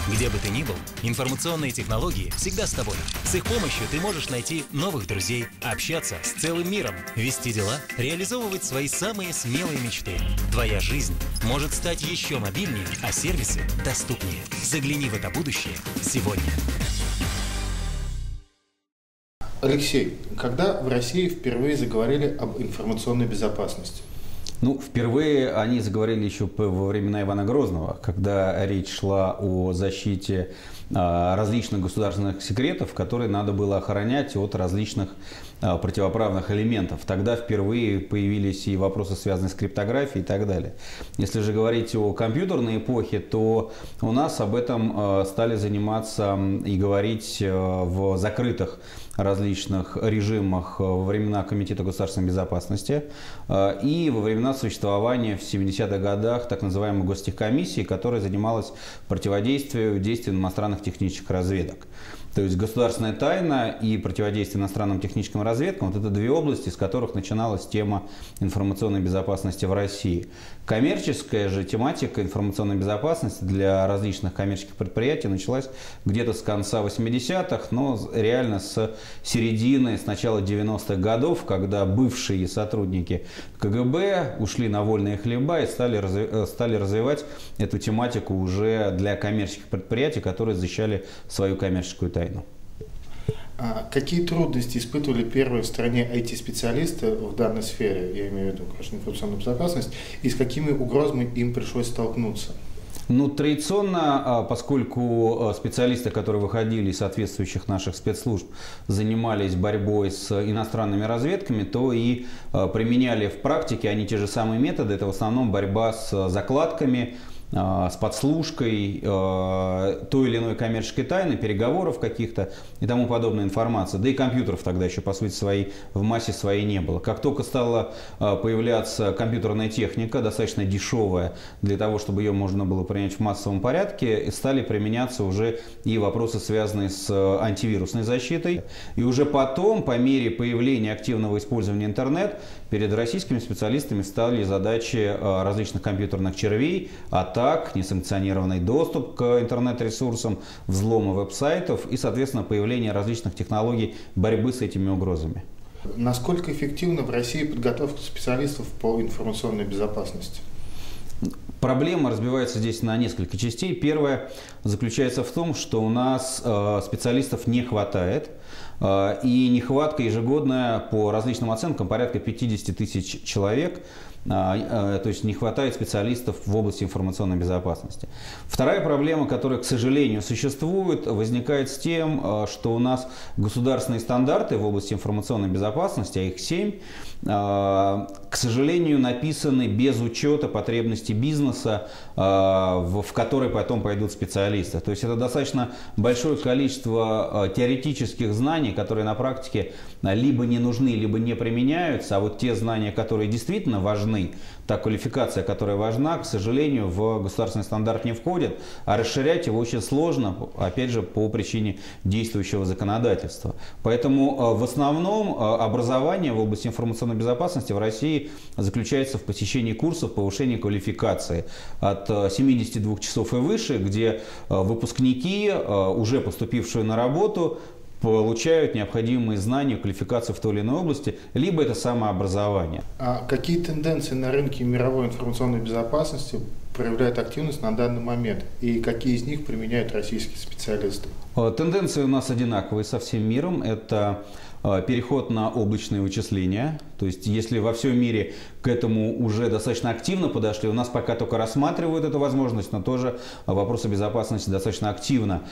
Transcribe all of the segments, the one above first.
Где бы ты ни был, информационные технологии всегда с тобой. С их помощью ты можешь найти новых друзей, общаться с целым миром, вести дела, реализовывать свои самые смелые мечты. Твоя жизнь может стать еще мобильнее, а сервисы доступнее. Загляни в это будущее сегодня. Алексей, когда в России впервые заговорили об информационной безопасности? Впервые они заговорили еще во времена Ивана Грозного, когда речь шла о защите различных государственных секретов, которые надо было охранять от различных противоправных элементов. Тогда впервые появились и вопросы, связанные с криптографией и так далее. Если же говорить о компьютерной эпохе, то у нас об этом стали заниматься и говорить в закрытых различных режимах во времена Комитета государственной безопасности и во времена существования в 70-х годах так называемой Гостехкомиссии, которая занималась противодействием действиям иностранных технических разведок. То есть государственная тайна и противодействие иностранным техническим разведкам – вот это две области, с которых начиналась тема информационной безопасности в России. Коммерческая же тематика информационной безопасности для различных коммерческих предприятий началась где-то с конца 80-х, но реально с середины, с начала 90-х годов, когда бывшие сотрудники КГБ ушли на вольные хлеба и стали развивать эту тематику уже для коммерческих предприятий, которые защищали свою коммерческую тайну. Какие трудности испытывали первые в стране IT-специалисты в данной сфере, я имею в виду, конечно, информационную безопасность, и с какими угрозами им пришлось столкнуться? Традиционно, поскольку специалисты, которые выходили из соответствующих наших спецслужб, занимались борьбой с иностранными разведками, то и применяли в практике они те же самые методы. Это в основном борьба с закладками, с подслушкой той или иной коммерческой тайны, переговоров каких-то и тому подобной информации. Да и компьютеров тогда еще, по сути своей, в массе своей не было. Как только стала появляться компьютерная техника, достаточно дешевая для того, чтобы ее можно было принять в массовом порядке, стали применяться уже и вопросы, связанные с антивирусной защитой. И уже потом, по мере появления активного использования интернет, перед российскими специалистами стали задачи различных компьютерных червей, атак, несанкционированный доступ к интернет-ресурсам, взлома веб-сайтов и, соответственно, появление различных технологий борьбы с этими угрозами. Насколько эффективна в России подготовка специалистов по информационной безопасности? Проблема разбивается здесь на несколько частей. Первая заключается в том, что у нас специалистов не хватает. И нехватка ежегодная по различным оценкам порядка 50 тысяч человек. То есть не хватает специалистов в области информационной безопасности. Вторая проблема, которая, к сожалению, существует, возникает с тем, что у нас государственные стандарты в области информационной безопасности, а их 7, к сожалению, написаны без учета потребностей бизнеса, в который потом пойдут специалисты. То есть это достаточно большое количество теоретических знаний, которые на практике либо не нужны, либо не применяются, а вот те знания, которые действительно важны, та квалификация, которая важна, к сожалению, в государственный стандарт не входит, а расширять его очень сложно, опять же, по причине действующего законодательства. Поэтому в основном образование в области информационной безопасности в России заключается в посещении курсов повышения квалификации от 72 часов и выше, где выпускники, уже поступившие на работу, получают необходимые знания, квалификацию в той или иной области, либо это самообразование. А какие тенденции на рынке мировой информационной безопасности проявляют активность на данный момент и какие из них применяют российские специалисты? Тенденции у нас одинаковые со всем миром. Это переход на облачные вычисления. То есть, если во всем мире к этому уже достаточно активно подошли, у нас пока только рассматривают эту возможность, но тоже вопросы безопасности достаточно активно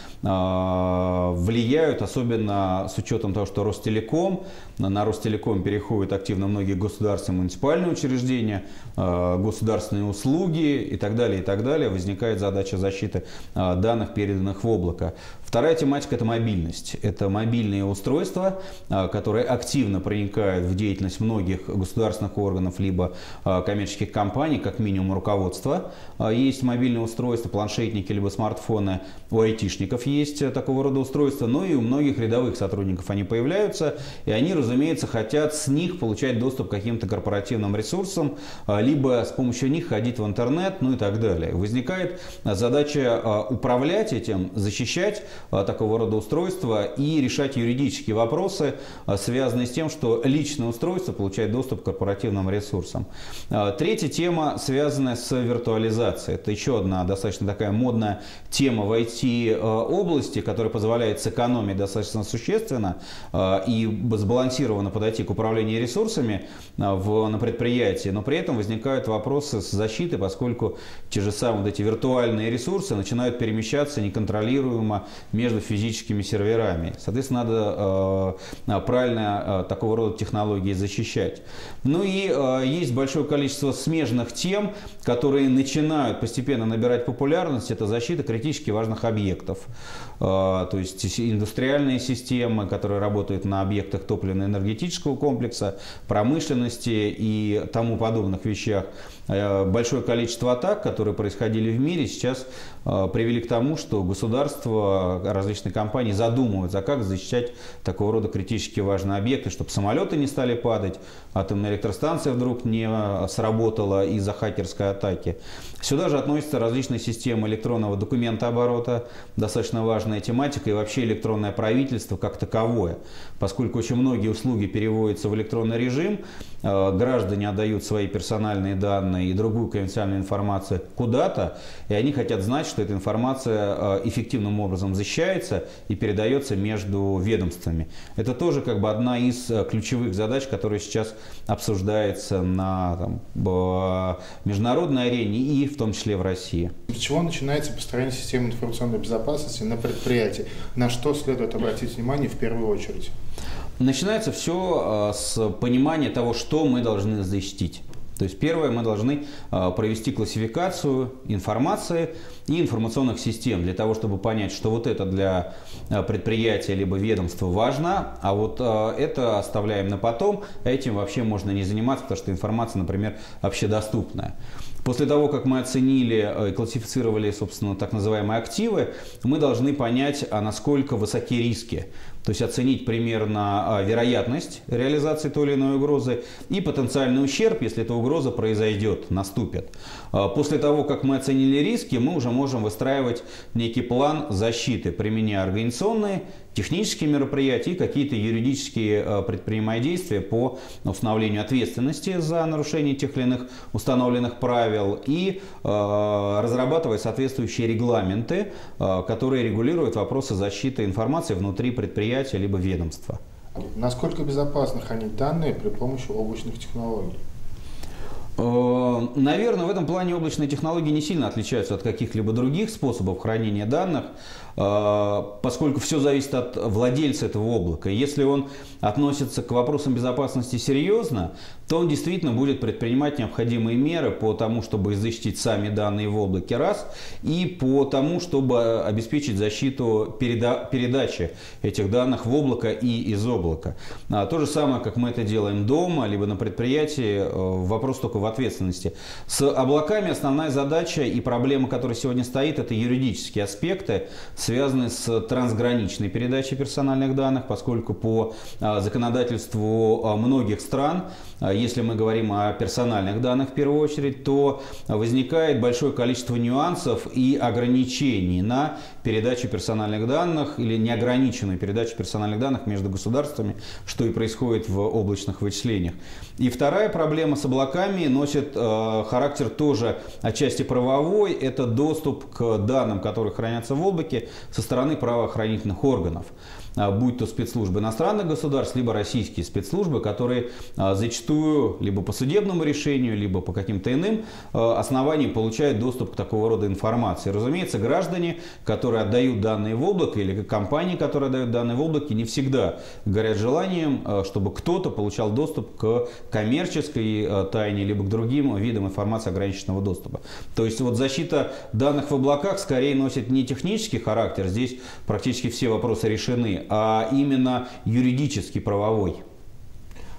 влияют, особенно с учетом того, что Ростелеком, на Ростелеком переходят активно многие государственные муниципальные учреждения, государственные услуги и так далее, и так далее. Возникает задача защиты данных, переданных в облако. Вторая тематика – это мобильность. Это мобильные устройства, которые активно проникают в деятельность многих многих государственных органов либо коммерческих компаний, как минимум руководства. Есть мобильные устройства, планшетники либо смартфоны, у айтишников есть такого рода устройства, но и у многих рядовых сотрудников они появляются, и они, разумеется, хотят с них получать доступ к каким-то корпоративным ресурсам, либо с помощью них ходить в интернет, ну и так далее. Возникает задача управлять этим, защищать такого рода устройства и решать юридические вопросы, связанные с тем, что личное устройство получает доступ к корпоративным ресурсам. Третья тема, связанная с виртуализацией. Это еще одна достаточно такая модная тема в IT-области, которая позволяет сэкономить достаточно существенно и сбалансированно подойти к управлению ресурсами на предприятии, но при этом возникают вопросы с защитой, поскольку те же самые вот эти виртуальные ресурсы начинают перемещаться неконтролируемо между физическими серверами. Соответственно, надо правильно такого рода технологии защищать. Ну и есть большое количество смежных тем, которые начинают постепенно набирать популярность. Это защита критически важных объектов. То есть индустриальные системы, которые работают на объектах топливно-энергетического комплекса, промышленности и тому подобных вещах. Большое количество атак, которые происходили в мире, сейчас привели к тому, что государства, различные компании задумываются, как защищать такого рода критически важные объекты, чтобы самолеты не стали падать, атомная электростанция вдруг не сработала из-за хакерской атаки. Сюда же относятся различные системы электронного документооборота, достаточно важная тематика, и вообще электронное правительство как таковое. Поскольку очень многие услуги переводятся в электронный режим, граждане отдают свои персональные данные и другую конфиденциальную информацию куда-то, и они хотят знать, что эта информация эффективным образом защищается и передается между ведомствами. Это тоже как бы одна из ключевых задач, которая сейчас обсуждается на международной арене и в том числе в России. С чего начинается построение системы информационной безопасности на предприятии? На что следует обратить внимание в первую очередь? Начинается все с понимания того, что мы должны защитить. То есть первое, мы должны провести классификацию информации и информационных систем для того, чтобы понять, что вот это для предприятия либо ведомства важно, а вот это оставляем на потом, этим вообще можно не заниматься, потому что информация, например, общедоступная. После того, как мы оценили и классифицировали, собственно, так называемые активы, мы должны понять, насколько высоки риски. То есть оценить примерно вероятность реализации той или иной угрозы и потенциальный ущерб, если эта угроза произойдет, наступит. После того, как мы оценили риски, мы уже можем выстраивать некий план защиты, применяя организационные, технические мероприятия и какие-то юридические предпринимая действия по установлению ответственности за нарушение тех или иных установленных правил и разрабатывая соответствующие регламенты, которые регулируют вопросы защиты информации внутри предприятия либо ведомства. Насколько безопасно хранить данные при помощи облачных технологий? Наверное, в этом плане облачные технологии не сильно отличаются от каких-либо других способов хранения данных, поскольку все зависит от владельца этого облака. Если он относится к вопросам безопасности серьезно, то он действительно будет предпринимать необходимые меры по тому, чтобы защитить сами данные в облаке, раз, и по тому, чтобы обеспечить защиту передачи этих данных в облако и из облака. То же самое, как мы это делаем дома, либо на предприятии, вопрос только в ответственности. С облаками основная задача и проблема, которая сегодня стоит, это юридические аспекты, связанные с трансграничной передачей персональных данных, поскольку по законодательству многих стран, если мы говорим о персональных данных в первую очередь, то возникает большое количество нюансов и ограничений на передачу персональных данных или неограниченную передачу персональных данных между государствами, что и происходит в облачных вычислениях. И вторая проблема с облаками носит характер тоже отчасти правовой. Это доступ к данным, которые хранятся в облаке со стороны правоохранительных органов. Будь то спецслужбы иностранных государств, либо российские спецслужбы, которые зачастую либо по судебному решению, либо по каким-то иным основаниям получают доступ к такого рода информации. Разумеется, граждане, которые отдают данные в облако, или компании, которые отдают данные в облаке, не всегда горят желанием, чтобы кто-то получал доступ к коммерческой тайне, либо к другим видам информации ограниченного доступа. То есть вот защита данных в облаках скорее носит не технический характер, здесь практически все вопросы решены, а именно юридически правовой.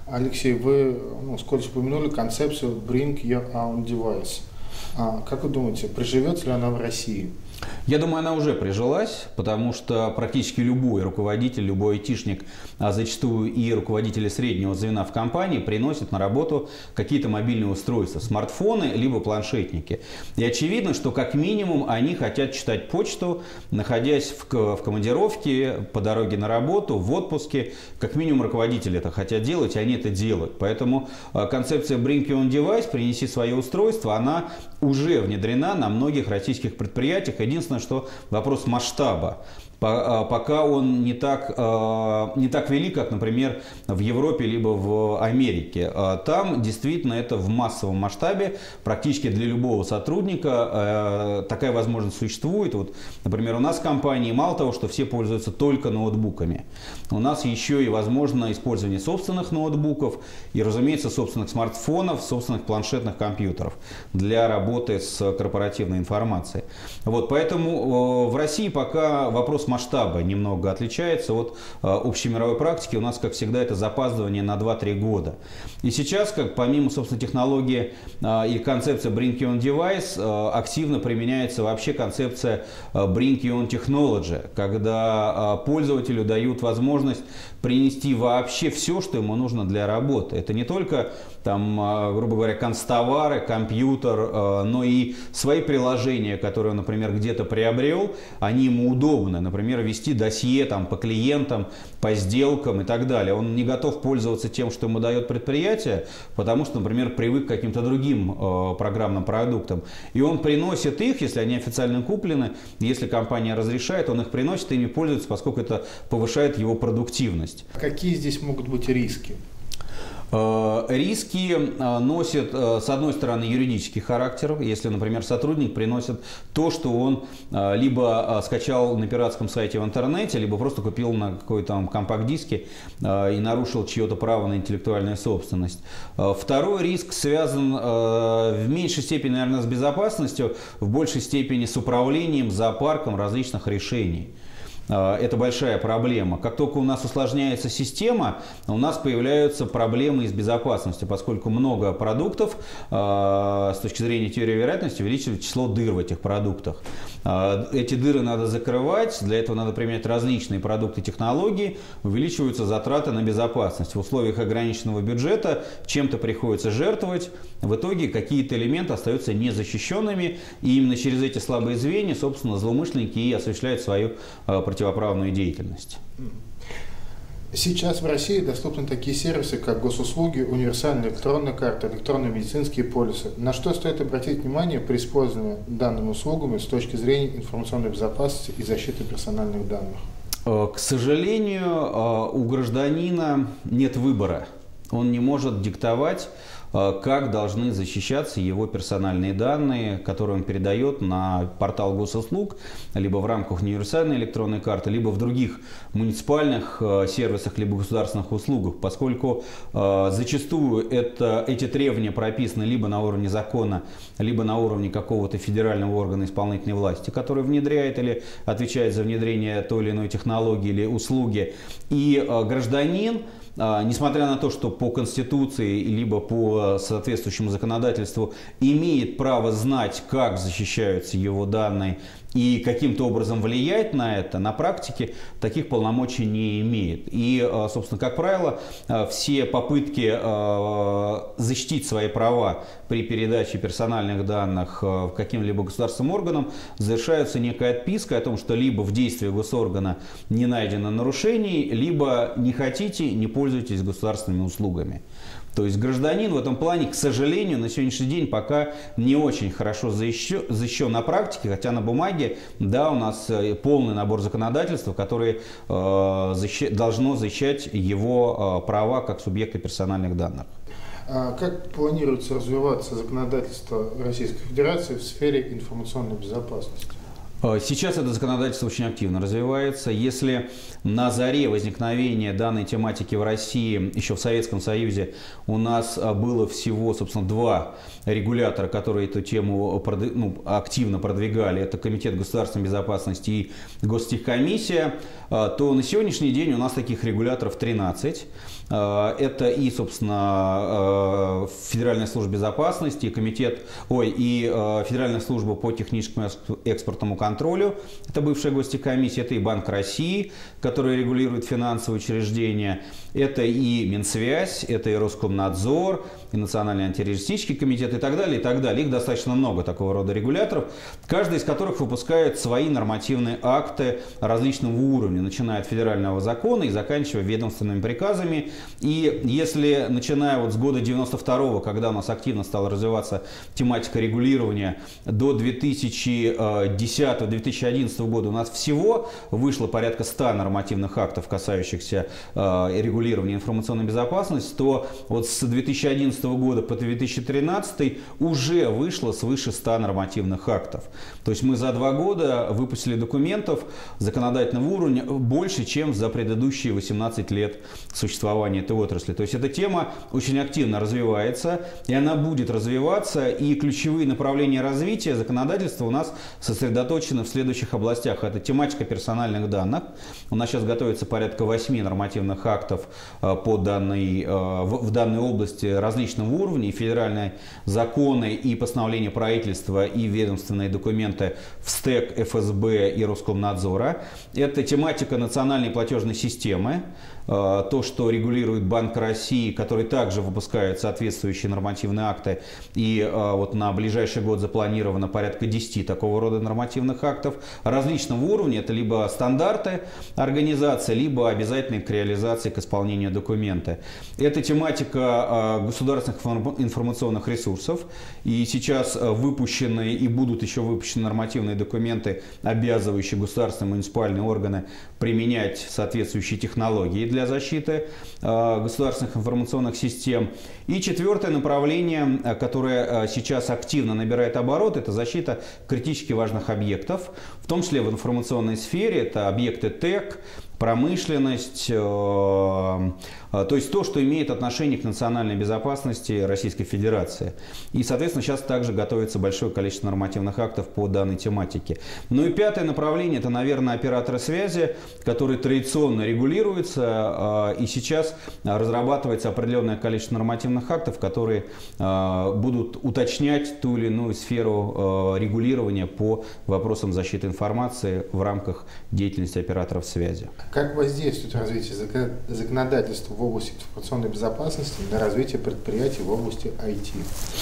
Алексей, вы вскользь упомянули концепцию Bring Your Own Device. Как вы думаете, приживется ли она в России? Я думаю, она уже прижилась, потому что практически любой руководитель, любой айтишник, а зачастую и руководители среднего звена в компании приносят на работу какие-то мобильные устройства, смартфоны либо планшетники. И очевидно, что как минимум они хотят читать почту, находясь в командировке, по дороге на работу, в отпуске. Как минимум руководители это хотят делать, и они это делают. Поэтому концепция Bring Your Own Device, принеси свое устройство, она уже внедрена на многих российских предприятиях. Единственное, что вопрос масштаба. Пока он не так велик, как, например, в Европе либо в Америке. Там действительно это в массовом масштабе, практически для любого сотрудника такая возможность существует. Вот, например, у нас в компании мало того, что все пользуются только ноутбуками, у нас еще и возможно использование собственных ноутбуков и, разумеется, собственных смартфонов, собственных планшетных компьютеров для работы с корпоративной информацией. Вот, поэтому в России пока вопрос масштаба немного отличается от общемировой практики. У нас, как всегда, это запаздывание на 2-3 года. И сейчас, как помимо, собственно, технологии и концепции Bring Your Own Device, активно применяется вообще концепция Bring Your Own Technology, когда пользователю дают возможность принести вообще все, что ему нужно для работы. Это не только, там, грубо говоря, канцтовары, компьютер, но и свои приложения, которые он, например, где-то приобрел, они ему удобны. Например, вести досье там, по клиентам, по сделкам и так далее. Он не готов пользоваться тем, что ему дает предприятие, потому что, например, привык к каким-то другим программным продуктам. И он приносит их, если они официально куплены, если компания разрешает, он их приносит и ими пользуется, поскольку это повышает его продуктивность. Какие здесь могут быть риски? Риски носят, с одной стороны, юридический характер. Если, например, сотрудник приносит то, что он либо скачал на пиратском сайте в интернете, либо просто купил на какой-то компакт-диске и нарушил чье-то право на интеллектуальную собственность. Второй риск связан в меньшей степени, наверное, с безопасностью, в большей степени с управлением зоопарком различных решений. Это большая проблема. Как только у нас усложняется система, у нас появляются проблемы с безопасностью, поскольку много продуктов, с точки зрения теории вероятности, увеличивает число дыр в этих продуктах. Эти дыры надо закрывать, для этого надо применять различные продукты, технологии, увеличиваются затраты на безопасность. В условиях ограниченного бюджета чем-то приходится жертвовать, в итоге какие-то элементы остаются незащищенными, и именно через эти слабые звенья, собственно, злоумышленники и осуществляют свою противоправную деятельность. Сейчас в России доступны такие сервисы, как госуслуги, универсальная электронная карта, электронные медицинские полисы. На что стоит обратить внимание при использовании данными услугами с точки зрения информационной безопасности и защиты персональных данных? К сожалению, у гражданина нет выбора. Он не может диктовать, как должны защищаться его персональные данные, которые он передает на портал госуслуг, либо в рамках универсальной электронной карты, либо в других муниципальных сервисах, либо государственных услугах, поскольку зачастую эти требования прописаны либо на уровне закона, либо на уровне какого-то федерального органа исполнительной власти, который внедряет или отвечает за внедрение той или иной технологии или услуги. И гражданин, несмотря на то, что по Конституции либо по соответствующему законодательству имеет право знать, как защищаются его данные и каким-то образом влиять на это, на практике таких полномочий не имеет. И, собственно, как правило, все попытки защитить свои права при передаче персональных данных каким-либо государственным органам завершаются некой отпиской о том, что либо в действии госоргана не найдено нарушений, либо не хотите, не пользуйтесь государственными услугами. То есть гражданин в этом плане, к сожалению, на сегодняшний день пока не очень хорошо защищен на практике, хотя на бумаге, да, у нас полный набор законодательства, которое должно защищать его права как субъекта персональных данных. Как планируется развиваться законодательство Российской Федерации в сфере информационной безопасности? Сейчас это законодательство очень активно развивается. Если на заре возникновения данной тематики в России, еще в Советском Союзе, у нас было всего, собственно, два регулятора, которые эту тему активно продвигали, это Комитет государственной безопасности и Гостехкомиссия, то на сегодняшний день у нас таких регуляторов 13. Это и, собственно, Федеральная служба безопасности, и Федеральная служба по техническому экспортному контролю, это бывшая Гостехкомиссия, это и Банк России, который регулирует финансовые учреждения, это и Минсвязь, это и Роскомнадзор, и Национальный антитеррористический комитет и так далее, и так далее. Их достаточно много такого рода регуляторов, каждый из которых выпускает свои нормативные акты различного уровня, начиная от федерального закона и заканчивая ведомственными приказами. И если, начиная вот с года 92-го, когда у нас активно стала развиваться тематика регулирования, до 2010-2011 года у нас всего вышло порядка 100 нормативных актов, касающихся регулирования информационной безопасности, то вот с 2011 года по 2013 уже вышло свыше 100 нормативных актов. То есть мы за 2 года выпустили документов законодательного уровня больше, чем за предыдущие 18 лет существования этой отрасли. То есть эта тема очень активно развивается, и она будет развиваться, и ключевые направления развития законодательства у нас сосредоточены в следующих областях. Это тематика персональных данных. У нас сейчас готовится порядка 8 нормативных актов в данной области различного уровня, и федеральные законы, и постановления правительства, и ведомственные документы в СТЭК, ФСБ и Роскомнадзора. Это тематика национальной платежной системы, то, что регулирует Банк России, который также выпускает соответствующие нормативные акты. И вот на ближайший год запланировано порядка 10 такого рода нормативных актов различного уровня. Это либо стандарты организации, либо обязательные к реализации, к исполнению документы. Это тематика государственных информационных ресурсов. И сейчас выпущены и будут еще выпущены нормативные документы, обязывающие государственные и муниципальные органы применять соответствующие технологии для защиты государственных информационных систем. И четвертое направление, которое сейчас активно набирает оборот, это защита критически важных объектов, в том числе в информационной сфере. Это объекты ТЭК, промышленность, то есть то, что имеет отношение к национальной безопасности Российской Федерации. И, соответственно, сейчас также готовится большое количество нормативных актов по данной тематике. Ну и пятое направление, это, наверное, операторы связи, которые традиционно регулируются, и сейчас разрабатывается определенное количество нормативных актов, которые будут уточнять ту или иную сферу регулирования по вопросам защиты информации в рамках деятельности операторов связи. Как воздействует развитие законодательства в области информационной безопасности на развитие предприятий в области IT?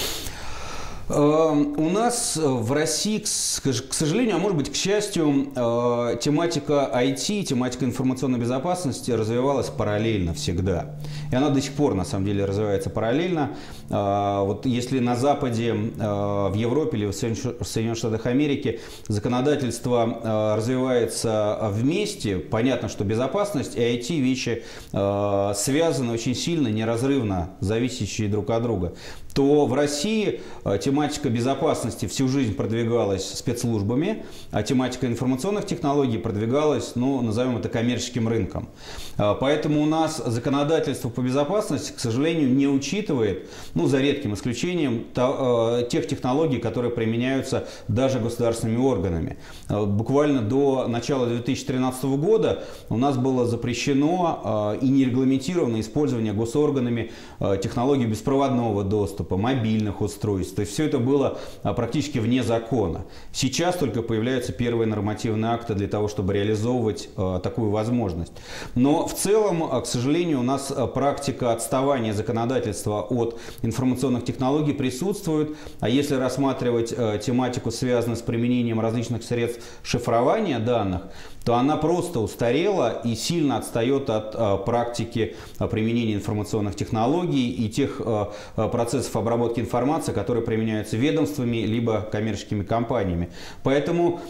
У нас в России, к сожалению, а может быть, к счастью, тематика IT, тематика информационной безопасности развивалась параллельно всегда. И она до сих пор, на самом деле, развивается параллельно. Вот если на Западе, в Европе или в Соединенных Штатах Америки законодательство развивается вместе, понятно, что безопасность и IT вещи связаны очень сильно, неразрывно, зависящие друг от друга, то в России тематика безопасности всю жизнь продвигалась спецслужбами, а тематика информационных технологий продвигалась, ну, назовем это, коммерческим рынком. Поэтому у нас законодательство по безопасности, к сожалению, не учитывает, ну, за редким исключением, тех технологий, которые применяются даже государственными органами. Буквально до начала 2013 года у нас было запрещено и не регламентировано использование госорганами технологий беспроводного доступа, мобильных устройств. То есть все это было практически вне закона. Сейчас только появляются первые нормативные акты для того, чтобы реализовывать такую возможность. Но в целом, к сожалению, у нас практика отставания законодательства от информационных технологий присутствует. А если рассматривать тематику, связанную с применением различных средств шифрования данных, то она просто устарела и сильно отстает от практики применения информационных технологий и тех процессов обработки информации, которые применяются ведомствами либо коммерческими компаниями. Поэтому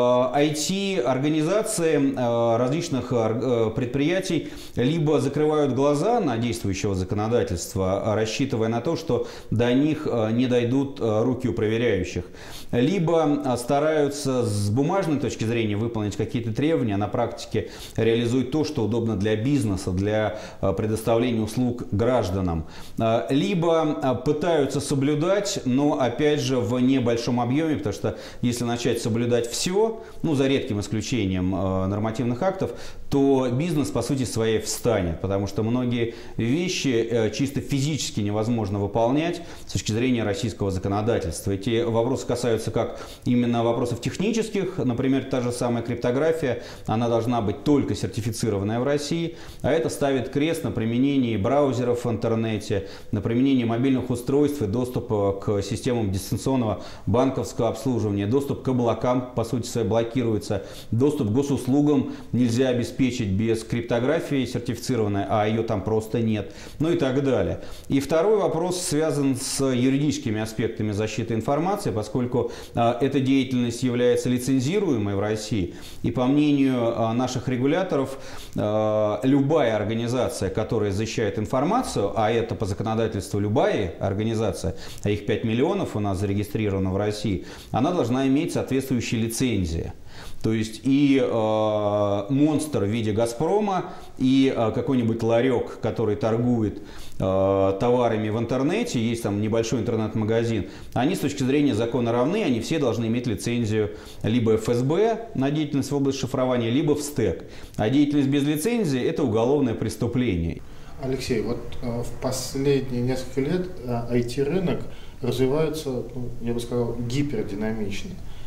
IT-организации различных предприятий либо закрывают глаза на действующего законодательства, рассчитывая на то, что до них не дойдут руки у проверяющих, либо стараются с бумажной точки зрения выполнить какие-то требования, а на практике реализуют то, что удобно для бизнеса, для предоставления услуг гражданам, либо пытаются соблюдать, но опять же в небольшом объеме, потому что если начать соблюдать все, ну за редким исключением нормативных актов, то бизнес по сути своей встанет, потому что многие вещи чисто физически невозможно выполнять с точки зрения российского законодательства. Эти вопросы касаются как именно вопросов технических, например, та же самая криптография, она должна быть только сертифицированная в России, а это ставит крест на применении браузеров в интернете, на применении мобильных устройств и доступа к системам дистанционного банковского обслуживания, доступ к облакам, по сути своей, блокируется, доступ к госуслугам нельзя обеспечить без криптографии сертифицированной, а ее там просто нет, ну и так далее. И второй вопрос связан с юридическими аспектами защиты информации, поскольку эта деятельность является лицензируемой в России, и по мнению наших регуляторов, любая организация, которая защищает информацию, а это по законодательству любая организация, а их 5 миллионов у нас зарегистрировано в России, она должна иметь соответствующие лицензии. То есть и монстр в виде «Газпрома», и какой-нибудь ларек, который торгует товарами в интернете, есть там небольшой интернет-магазин, они с точки зрения закона равны, они все должны иметь лицензию либо ФСБ на деятельность в области шифрования, либо в СТЭК. А деятельность без лицензии – это уголовное преступление. Алексей, вот в последние несколько лет IT-рынок развивается, я бы сказал, гипердинамично.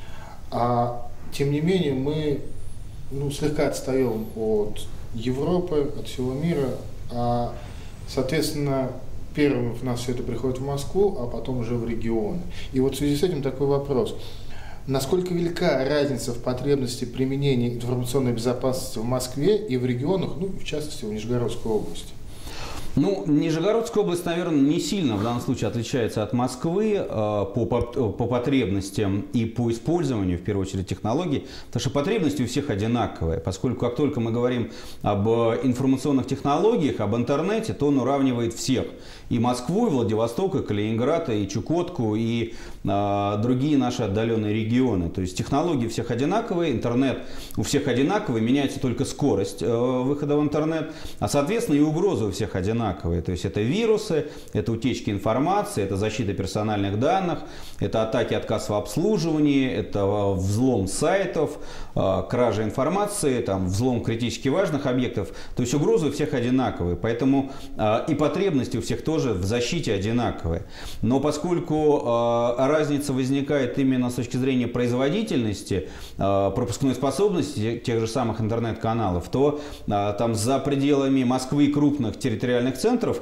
Тем не менее, мы слегка отстаем от Европы, от всего мира, соответственно, первым у нас все это приходит в Москву, а потом уже в регионы. И вот в связи с этим такой вопрос. Насколько велика разница в потребности применения информационной безопасности в Москве и в регионах, в частности, в Нижегородской области? Нижегородская область, наверное, не сильно в данном случае отличается от Москвы по потребностям и по использованию, в первую очередь, технологий, потому что потребности у всех одинаковые, поскольку как только мы говорим об информационных технологиях, об интернете, то он уравнивает всех. И Москву, и Владивосток, и Калининград, и Чукотку, и другие наши отдаленные регионы. То есть технологии у всех одинаковые, интернет у всех одинаковый, меняется только скорость выхода в интернет, а соответственно и угрозы у всех одинаковые. То есть это вирусы, это утечки информации, это защита персональных данных, это атаки, отказ в обслуживании, это взлом сайтов, кража информации, взлом критически важных объектов. То есть угрозы у всех одинаковые, поэтому и потребности у всех тоже в защите одинаковые. Но поскольку разница возникает именно с точки зрения производительности, пропускной способности тех же самых интернет-каналов, то там за пределами Москвы и крупных территориальных центров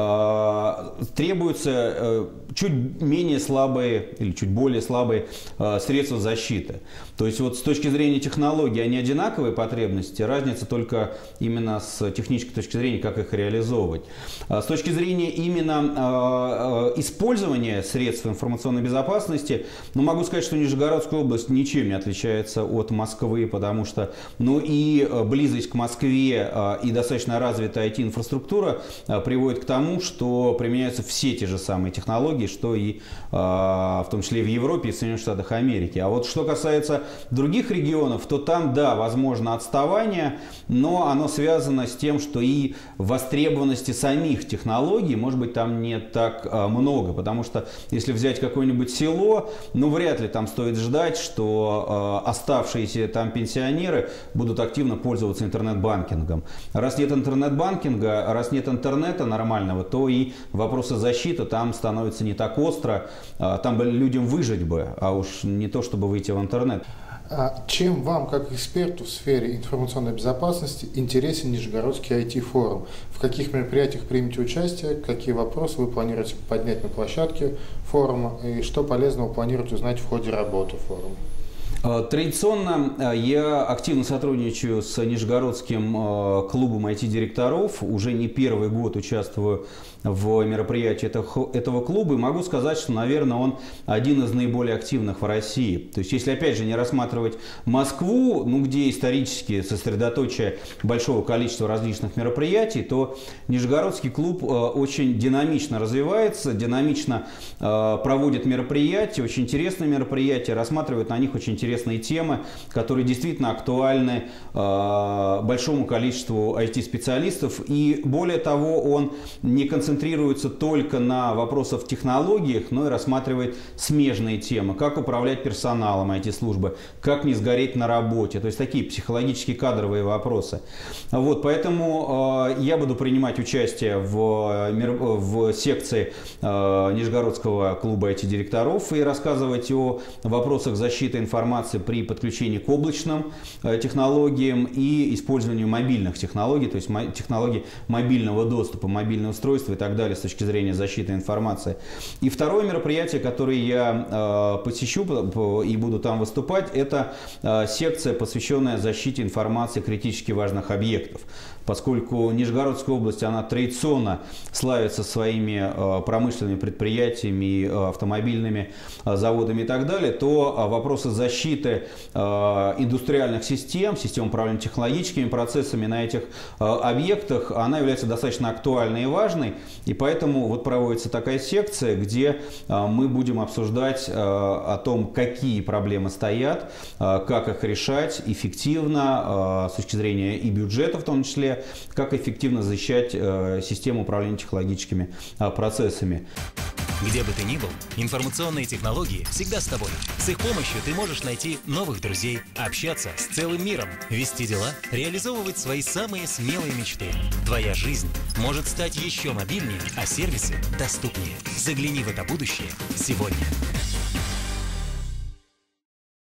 требуются чуть менее слабые или чуть более слабые средства защиты. То есть вот с точки зрения технологий они одинаковые потребности, разница только именно с технической точки зрения, как их реализовывать. С точки зрения именно использования средств информационной безопасности, могу сказать, что Нижегородская область ничем не отличается от Москвы, потому что и близость к Москве, и достаточно развитая IT-инфраструктура приводит к тому, что применяются все те же самые технологии, что и в том числе и в Европе и в Соединенных Штатах Америки. А вот что касается других регионов, то там, да, возможно отставание, но оно связано с тем, что и востребованности самих технологий, может быть, там не так много, потому что если взять какое-нибудь село, вряд ли там стоит ждать, что оставшиеся там пенсионеры будут активно пользоваться интернет-банкингом. Раз нет интернет-банкинга, раз нет интернета нормального, то и вопросы защиты там становятся не так остро, там бы людям выжить бы, а уж не то, чтобы выйти в интернет. Чем вам, как эксперту в сфере информационной безопасности, интересен Нижегородский IT-форум? В каких мероприятиях примете участие? Какие вопросы вы планируете поднять на площадке форума? И что полезного планируете узнать в ходе работы форума? Традиционно я активно сотрудничаю с Нижегородским клубом IT-директоров. Уже не первый год участвую в мероприятии этого клуба. И могу сказать, что, наверное, он один из наиболее активных в России. То есть, если, опять же, не рассматривать Москву, где исторически сосредоточие большого количества различных мероприятий, то Нижегородский клуб очень динамично развивается, динамично проводит мероприятия, очень интересные мероприятия, рассматривает на них очень интересные темы, которые действительно актуальны большому количеству IT-специалистов. И более того, он не концентрируется только на вопросах технологиях, но и рассматривает смежные темы. Как управлять персоналом IT-службы, как не сгореть на работе. То есть такие психологические кадровые вопросы. Поэтому я буду принимать участие в секции Нижегородского клуба IT-директоров и рассказывать о вопросах защиты информации при подключении к облачным технологиям и использованию мобильных технологий, то есть технологий мобильного доступа, мобильного устройства и так далее с точки зрения защиты информации. И второе мероприятие, которое я посещу и буду там выступать, это секция, посвященная защите информации критически важных объектов. Поскольку Нижегородская область, она традиционно славится своими промышленными предприятиями, автомобильными заводами и так далее, то вопросы защиты индустриальных систем, систем управления технологическими процессами на этих объектах, она является достаточно актуальной и важной. И поэтому проводится такая секция, где мы будем обсуждать о том, какие проблемы стоят, как их решать эффективно, с точки зрения и бюджета в том числе, как эффективно защищать систему управления технологическими процессами. Где бы ты ни был, информационные технологии всегда с тобой. С их помощью ты можешь найти новых друзей, общаться с целым миром, вести дела, реализовывать свои самые смелые мечты. Твоя жизнь может стать еще мобильнее, а сервисы доступнее. Загляни в это будущее сегодня.